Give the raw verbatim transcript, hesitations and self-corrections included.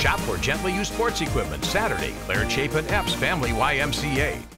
Shop for gently used sports equipment Saturday. Claire Chapin Epps Family Y M C A.